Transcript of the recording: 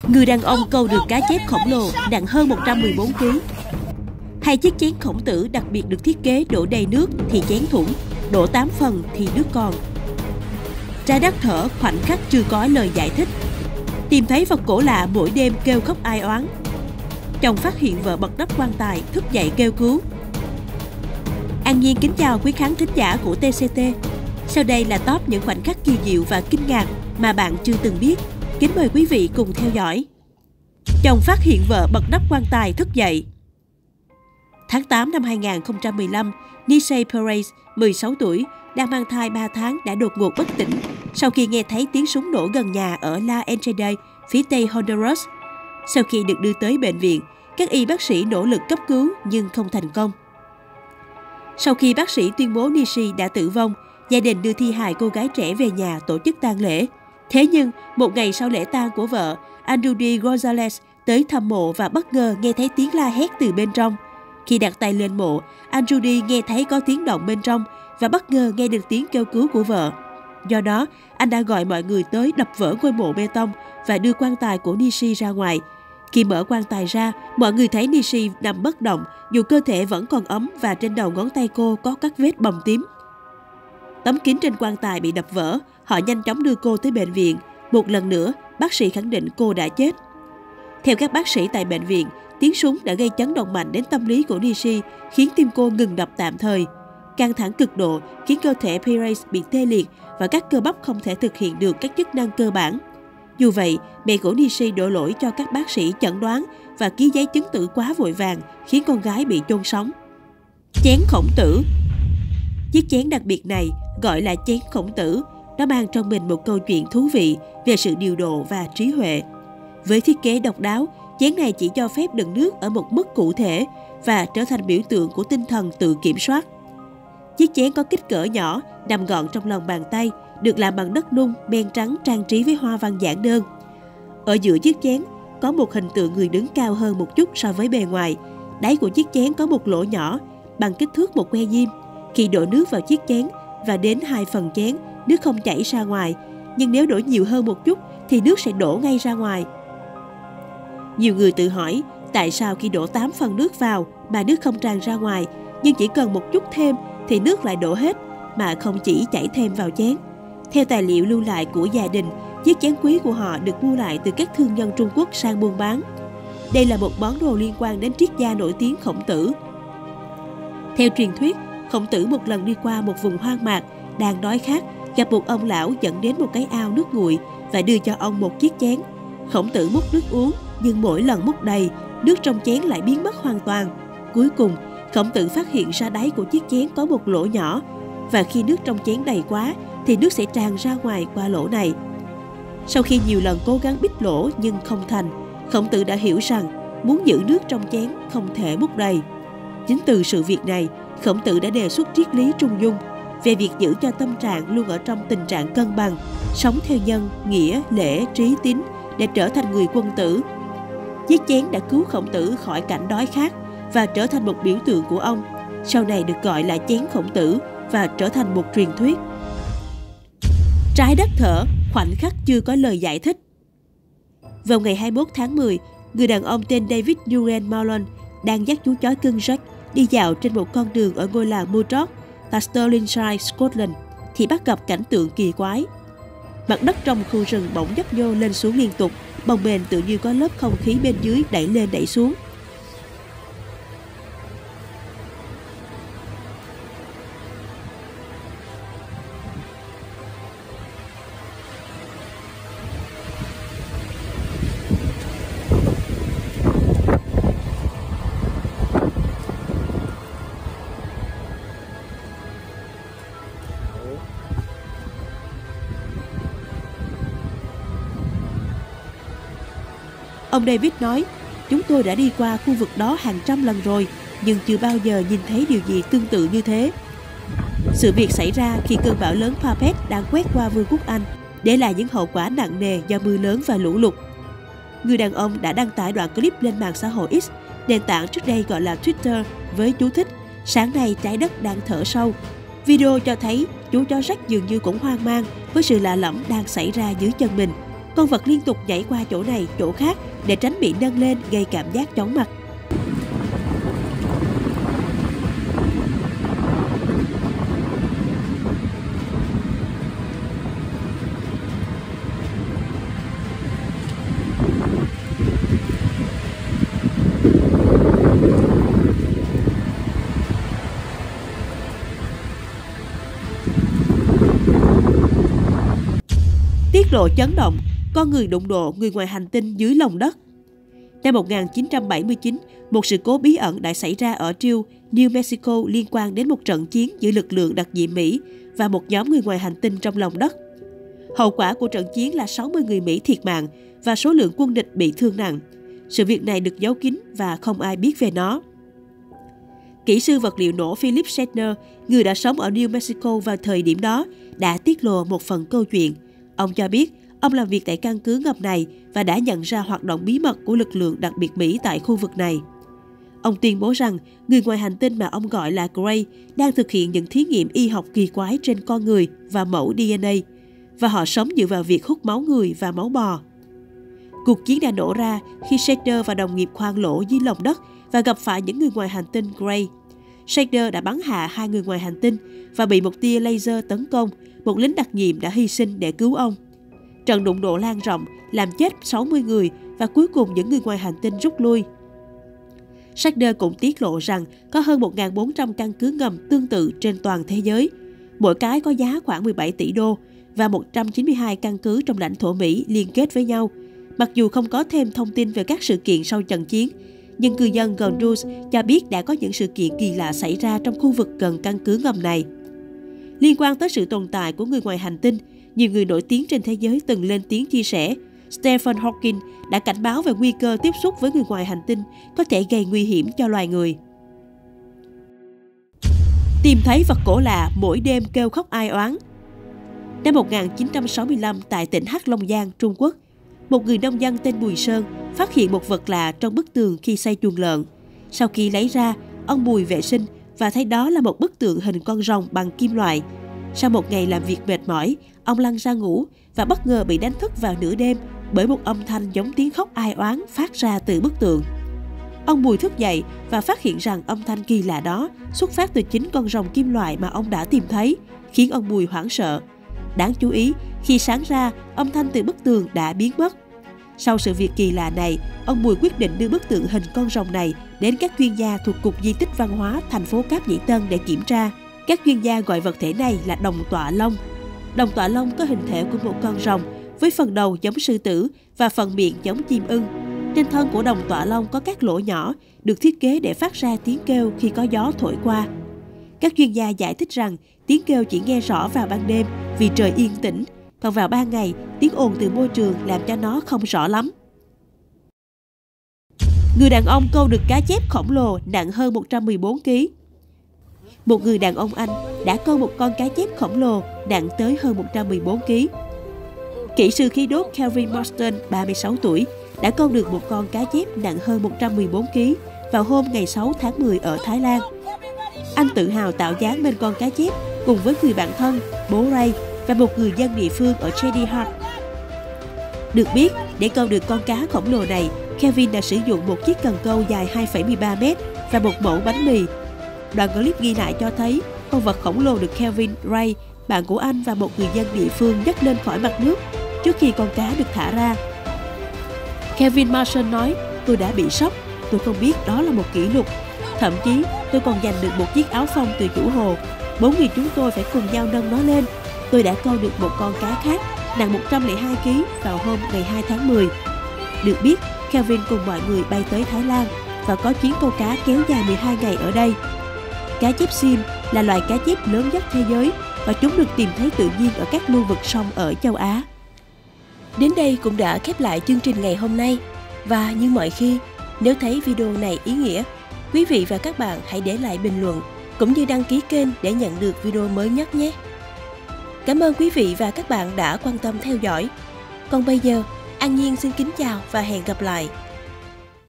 Người đàn ông câu được cá chép khổng lồ nặng hơn 114 kg. Hai chiếc chén khổng tử đặc biệt được thiết kế đổ đầy nước thì chén thủng, đổ 8 phần thì nước còn. Trái đất thở khoảnh khắc chưa có lời giải thích. Tìm thấy vật cổ lạ mỗi đêm kêu khóc ai oán. Chồng phát hiện vợ bật nắp quan tài thức dậy kêu cứu. An Nhiên kính chào quý khán thính giả của TCT. Sau đây là top những khoảnh khắc kỳ diệu và kinh ngạc mà bạn chưa từng biết. Kính mời quý vị cùng theo dõi. Chồng phát hiện vợ bật nắp quan tài thức dậy. Tháng 8 năm 2015, Nisha Perez, 16 tuổi, đang mang thai 3 tháng đã đột ngột bất tỉnh sau khi nghe thấy tiếng súng nổ gần nhà ở La Entrada, phía tây Honduras. Sau khi được đưa tới bệnh viện, các y bác sĩ nỗ lực cấp cứu nhưng không thành công. Sau khi bác sĩ tuyên bố Nisha đã tử vong, gia đình đưa thi hài cô gái trẻ về nhà tổ chức tang lễ. Thế nhưng, một ngày sau lễ tang của vợ, Andrudy Gonzalez tới thăm mộ và bất ngờ nghe thấy tiếng la hét từ bên trong. Khi đặt tay lên mộ, Andrudy nghe thấy có tiếng động bên trong và bất ngờ nghe được tiếng kêu cứu của vợ. Do đó, anh đã gọi mọi người tới đập vỡ ngôi mộ bê tông và đưa quan tài của Nisha ra ngoài. Khi mở quan tài ra, mọi người thấy Nisha nằm bất động dù cơ thể vẫn còn ấm và trên đầu ngón tay cô có các vết bầm tím. Tấm kính trên quan tài bị đập vỡ, họ nhanh chóng đưa cô tới bệnh viện. Một lần nữa, bác sĩ khẳng định cô đã chết. Theo các bác sĩ tại bệnh viện, tiếng súng đã gây chấn động mạnh đến tâm lý của Nisha, khiến tim cô ngừng đập tạm thời. Căng thẳng cực độ khiến cơ thể Perez bị tê liệt và các cơ bắp không thể thực hiện được các chức năng cơ bản. Dù vậy, mẹ của Nisha đổ lỗi cho các bác sĩ chẩn đoán và ký giấy chứng tử quá vội vàng, khiến con gái bị chôn sống. Chén khổng tử. Chiếc chén đặc biệt này gọi là chén khổng tử. Nó mang trong mình một câu chuyện thú vị về sự điều độ và trí huệ. Với thiết kế độc đáo, chén này chỉ cho phép đựng nước ở một mức cụ thể và trở thành biểu tượng của tinh thần tự kiểm soát. Chiếc chén có kích cỡ nhỏ, nằm gọn trong lòng bàn tay, được làm bằng đất nung, men trắng trang trí với hoa văn giản đơn. Ở giữa chiếc chén có một hình tượng người đứng cao hơn một chút so với bề ngoài. Đáy của chiếc chén có một lỗ nhỏ, bằng kích thước một que diêm. Khi đổ nước vào chiếc chén và đến 2 phần chén, nước không chảy ra ngoài. Nhưng nếu đổ nhiều hơn một chút thì nước sẽ đổ ngay ra ngoài. Nhiều người tự hỏi tại sao khi đổ 8 phần nước vào mà nước không tràn ra ngoài, nhưng chỉ cần một chút thêm thì nước lại đổ hết mà không chỉ chảy thêm vào chén. Theo tài liệu lưu lại của gia đình, chiếc chén quý của họ được mua lại từ các thương nhân Trung Quốc sang buôn bán. Đây là một món đồ liên quan đến triết gia nổi tiếng Khổng Tử. Theo truyền thuyết, Khổng Tử một lần đi qua một vùng hoang mạc, đang đói khát, gặp một ông lão dẫn đến một cái ao nước nguội và đưa cho ông một chiếc chén. Khổng Tử múc nước uống, nhưng mỗi lần múc đầy, nước trong chén lại biến mất hoàn toàn. Cuối cùng, Khổng Tử phát hiện ra đáy của chiếc chén có một lỗ nhỏ, và khi nước trong chén đầy quá thì nước sẽ tràn ra ngoài qua lỗ này. Sau khi nhiều lần cố gắng bít lỗ nhưng không thành, Khổng Tử đã hiểu rằng muốn giữ nước trong chén không thể múc đầy. Chính từ sự việc này, Khổng Tử đã đề xuất triết lý trung dung về việc giữ cho tâm trạng luôn ở trong tình trạng cân bằng, sống theo nhân, nghĩa, lễ, trí, tín để trở thành người quân tử. Chiếc chén đã cứu Khổng Tử khỏi cảnh đói khát và trở thành một biểu tượng của ông, sau này được gọi là chén Khổng Tử và trở thành một truyền thuyết. Trái đất thở, khoảnh khắc chưa có lời giải thích. Vào ngày 21 tháng 10, người đàn ông tên David Newell Mullen đang dắt chú chó cưng Jack đi dạo trên một con đường ở ngôi làng Murdoch, tại Stirlingshire, Scotland, thì bắt gặp cảnh tượng kỳ quái. Mặt đất trong khu rừng bỗng nhấp nhô lên xuống liên tục, bồng bềnh tự như có lớp không khí bên dưới đẩy lên đẩy xuống. Ông David nói, chúng tôi đã đi qua khu vực đó hàng trăm lần rồi, nhưng chưa bao giờ nhìn thấy điều gì tương tự như thế. Sự việc xảy ra khi cơn bão lớn Puppet đang quét qua Vương quốc Anh, để lại những hậu quả nặng nề do mưa lớn và lũ lụt. Người đàn ông đã đăng tải đoạn clip lên mạng xã hội X, nền tảng trước đây gọi là Twitter, với chú thích "Sáng nay trái đất đang thở sâu". Video cho thấy chú chó Jack dường như cũng hoang mang với sự lạ lẫm đang xảy ra dưới chân mình. Con vật liên tục nhảy qua chỗ này, chỗ khác để tránh bị nâng lên gây cảm giác chóng mặt. Tiết lộ chấn động, con người đụng độ người ngoài hành tinh dưới lòng đất. Năm 1979, một sự cố bí ẩn đã xảy ra ở Trill, New Mexico liên quan đến một trận chiến giữa lực lượng đặc nhiệm Mỹ và một nhóm người ngoài hành tinh trong lòng đất. Hậu quả của trận chiến là 60 người Mỹ thiệt mạng và số lượng quân địch bị thương nặng. Sự việc này được giấu kín và không ai biết về nó. Kỹ sư vật liệu nổ Philip Shatner, người đã sống ở New Mexico vào thời điểm đó, đã tiết lộ một phần câu chuyện. Ông cho biết ông làm việc tại căn cứ ngầm này và đã nhận ra hoạt động bí mật của lực lượng đặc biệt Mỹ tại khu vực này. Ông tuyên bố rằng người ngoài hành tinh mà ông gọi là Gray đang thực hiện những thí nghiệm y học kỳ quái trên con người và mẫu DNA, và họ sống dựa vào việc hút máu người và máu bò. Cuộc chiến đã nổ ra khi Shader và đồng nghiệp khoan lỗ dưới lòng đất và gặp phải những người ngoài hành tinh Gray. Shader đã bắn hạ 2 người ngoài hành tinh và bị một tia laser tấn công. Một lính đặc nhiệm đã hy sinh để cứu ông. Trận đụng độ lan rộng, làm chết 60 người và cuối cùng những người ngoài hành tinh rút lui. Shader cũng tiết lộ rằng có hơn 1.400 căn cứ ngầm tương tự trên toàn thế giới. Mỗi cái có giá khoảng 17 tỷ đô và 192 căn cứ trong lãnh thổ Mỹ liên kết với nhau. Mặc dù không có thêm thông tin về các sự kiện sau trận chiến, nhưng cư dân Gondous cho biết đã có những sự kiện kỳ lạ xảy ra trong khu vực gần căn cứ ngầm này. Liên quan tới sự tồn tại của người ngoài hành tinh, nhiều người nổi tiếng trên thế giới từng lên tiếng chia sẻ. Stephen Hawking đã cảnh báo về nguy cơ tiếp xúc với người ngoài hành tinh có thể gây nguy hiểm cho loài người. Tìm thấy vật cổ lạ mỗi đêm kêu khóc ai oán. Năm 1965 tại tỉnh Hắc Long Giang, Trung Quốc, một người nông dân tên Bùi Sơn phát hiện một vật lạ trong bức tường khi xây chuồng lợn. Sau khi lấy ra, ông Bùi vệ sinh và thấy đó là một bức tượng hình con rồng bằng kim loại. Sau một ngày làm việc mệt mỏi, ông lăn ra ngủ và bất ngờ bị đánh thức vào nửa đêm bởi một âm thanh giống tiếng khóc ai oán phát ra từ bức tượng. Ông Bùi thức dậy và phát hiện rằng âm thanh kỳ lạ đó xuất phát từ chính con rồng kim loại mà ông đã tìm thấy, khiến ông Bùi hoảng sợ. Đáng chú ý, khi sáng ra, âm thanh từ bức tường đã biến mất. Sau sự việc kỳ lạ này, ông Bùi quyết định đưa bức tượng hình con rồng này đến các chuyên gia thuộc Cục Di tích Văn hóa thành phố Cáp Nhĩ Tân để kiểm tra. Các chuyên gia gọi vật thể này là đồng tọa long. Đồng tọa long có hình thể của một con rồng, với phần đầu giống sư tử và phần miệng giống chim ưng. Trên thân của đồng tọa long có các lỗ nhỏ, được thiết kế để phát ra tiếng kêu khi có gió thổi qua. Các chuyên gia giải thích rằng tiếng kêu chỉ nghe rõ vào ban đêm vì trời yên tĩnh, còn vào ban ngày, tiếng ồn từ môi trường làm cho nó không rõ lắm. Người đàn ông câu được cá chép khổng lồ nặng hơn 114 kg. Một người đàn ông Anh đã câu một con cá chép khổng lồ nặng tới hơn 114 kg. Kỹ sư khí đốt Kelvin Marston, 36 tuổi, đã câu được một con cá chép nặng hơn 114 kg vào hôm ngày 6 tháng 10 ở Thái Lan. Anh tự hào tạo dáng bên con cá chép cùng với người bạn thân, bố Ray và một người dân địa phương ở Chedi Hart. Được biết, để câu được con cá khổng lồ này, Kevin đã sử dụng một chiếc cần câu dài 2,13 m và một mẫu bánh mì. Đoạn clip ghi lại cho thấy con vật khổng lồ được Kevin, Ray, bạn của anh và một người dân địa phương nhấc lên khỏi mặt nước trước khi con cá được thả ra. Kevin Marshall nói, tôi đã bị sốc, tôi không biết đó là một kỷ lục. Thậm chí, tôi còn giành được một chiếc áo phông từ chủ hồ. 4 người chúng tôi phải cùng nhau nâng nó lên. Tôi đã câu được một con cá khác nặng 102 kg vào hôm ngày 2 tháng 10. Được biết, Kevin cùng mọi người bay tới Thái Lan và có chuyến câu cá kéo dài 12 ngày ở đây. Cá chép sim là loài cá chép lớn nhất thế giới và chúng được tìm thấy tự nhiên ở các lưu vực sông ở châu Á. Đến đây cũng đã khép lại chương trình ngày hôm nay. Và như mọi khi, nếu thấy video này ý nghĩa, quý vị và các bạn hãy để lại bình luận cũng như đăng ký kênh để nhận được video mới nhất nhé. Cảm ơn quý vị và các bạn đã quan tâm theo dõi. Còn bây giờ, An Nhiên xin kính chào và hẹn gặp lại.